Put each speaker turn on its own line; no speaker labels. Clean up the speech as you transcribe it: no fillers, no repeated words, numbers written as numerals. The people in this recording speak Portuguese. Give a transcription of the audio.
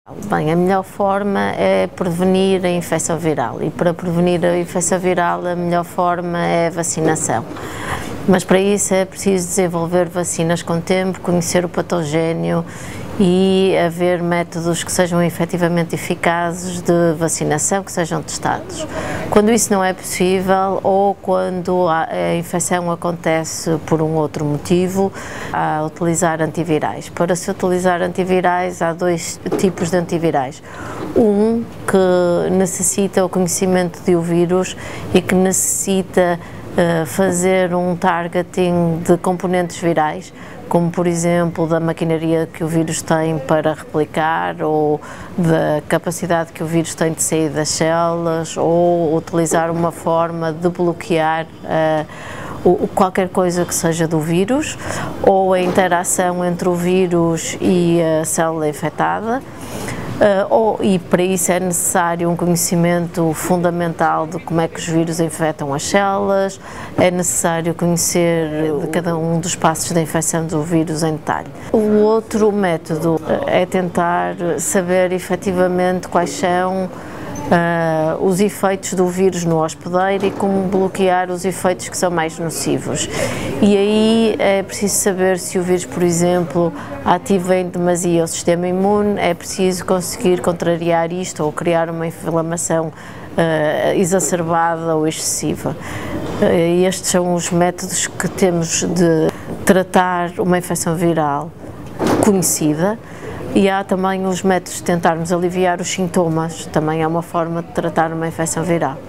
Bem, a melhor forma é prevenir a infecção viral e para prevenir a infecção viral a melhor forma é a vacinação. Mas para isso é preciso desenvolver vacinas com tempo, conhecer o patogénio e haver métodos que sejam efetivamente eficazes de vacinação, que sejam testados. Quando isso não é possível ou quando a infecção acontece por um outro motivo, há utilizar antivirais. Para se utilizar antivirais, há dois tipos de antivirais. Um que necessita o conhecimento de o vírus e que necessita fazer um targeting de componentes virais, como por exemplo da maquinaria que o vírus tem para replicar ou da capacidade que o vírus tem de sair das células ou utilizar uma forma de bloquear qualquer coisa que seja do vírus ou a interação entre o vírus e a célula infectada. E para isso é necessário um conhecimento fundamental de como é que os vírus infectam as células, é necessário conhecer de cada um dos passos da infecção do vírus em detalhe. O outro método é tentar saber efetivamente quais são os efeitos do vírus no hospedeiro e como bloquear os efeitos que são mais nocivos. E aí é preciso saber se o vírus, por exemplo, ativa em demasia o sistema imune, é preciso conseguir contrariar isto ou criar uma inflamação exacerbada ou excessiva. Estes são os métodos que temos de tratar uma infecção viral conhecida. E há também os métodos de tentarmos aliviar os sintomas, também é uma forma de tratar uma infecção viral.